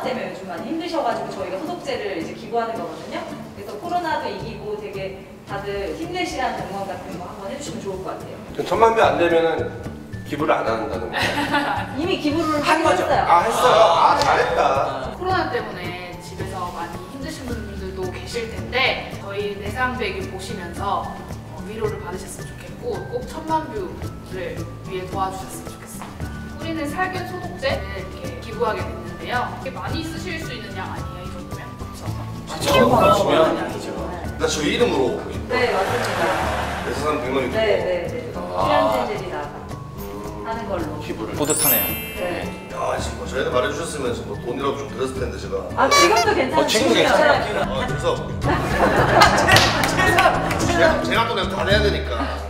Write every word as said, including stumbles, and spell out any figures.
때문에 요즘 많이 힘드셔가지고 저희가 소독제를 이제 기부하는 거거든요. 그래서 코로나도 이기고 되게 다들 힘내시라는 응원 같은 거 한번 해주시면 좋을 것 같아요. 천만 뷰 안 되면은 기부를 안 한다는 거예요? 이미 기부를 한 거죠? 했어요. 아 했어요? 아 잘했다. 코로나 때문에 집에서 많이 힘드신 분들도 계실 텐데 저희 내상배기 보시면서 위로를 받으셨으면 좋겠고 꼭 천만 뷰를 위해 도와주셨으면 좋겠습니다. 우리는 살균 소독제를 이렇게 기부하게 됐는데요. 이게 많이 쓰실 수 있는 양 아니에요? 이 정도면? 그렇죠? 그렇죠. 중요한 양이죠. 나 저 이름으로 네, 맞습니다. 내서 사람 백만 유튜버. 네네네. 출연진 제리다가 하는 걸로. 기부를 뿌듯하네요. 네. 야 지금 뭐 저희한테 말해주셨으면 지금 뭐 돈이라도 좀 들었을 텐데 제가. 아 지금도 괜찮으세요? 어, 지금도 괜찮아요. 아 그래서 제가, 제가 또 내가 다 내야 되니까.